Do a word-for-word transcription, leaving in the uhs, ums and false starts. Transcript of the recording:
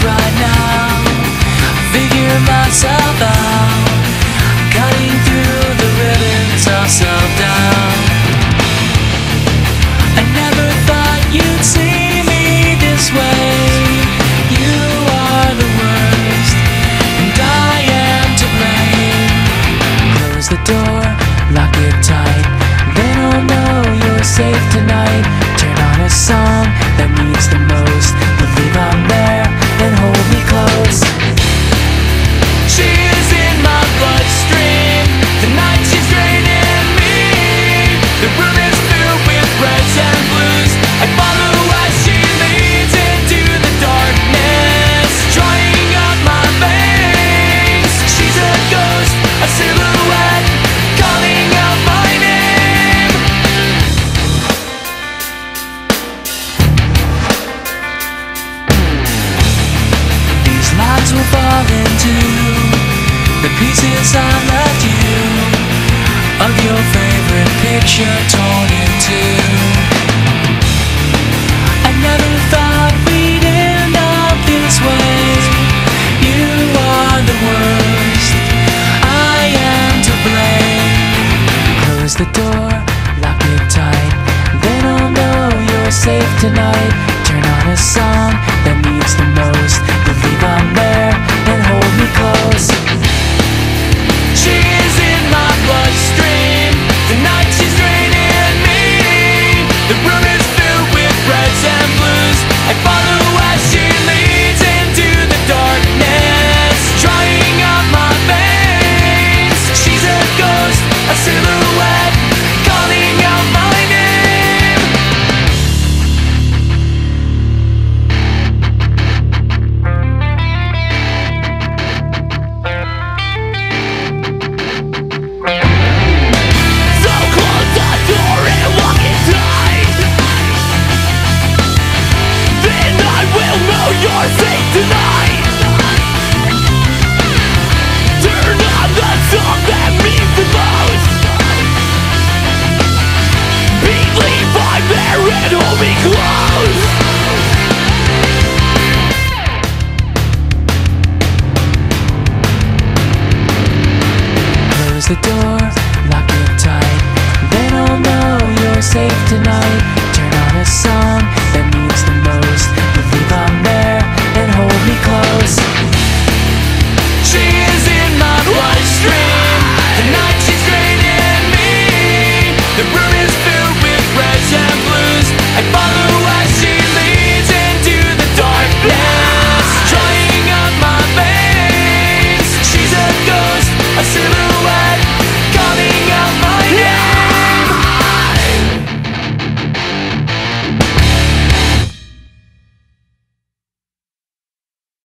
right now. Figure myself out, cutting through the ribbons of self-doubt. I never thought you'd see me this way. You are the worst, and I am to blame. Close the door, lock it tight, then I'll know you're safe tonight. Turn on a song that means the most, believe I'm there and hold me close. She is in my bloodstream, the night she's draining me. The room is filled with reds and blues. I follow as she leads into the darkness, drying up my veins. She's a ghost, a silhouette, calling out my name. These lies will fall into the pieces I left you, of your favorite picture torn in two. I never thought we'd end up this way. You are the worst, I am to blame. Close the door, lock it tight, then I'll know you're safe tonight. Turn on a song that means the most, believe I'm there and hold me close. She is in my bloodstream, the night she's draining me. The room is filled with reds and blues. I follow as she leads into the darkness, drying up my veins. She's a ghost, a silhouette, calling out my name. So close the door and lock it tight, then I will know you're safe tonight. Turn on the song that means the most, believe I'm there and hold me close. Close the door, lock it tight, then I'll know you're safe tonight. Turn on a song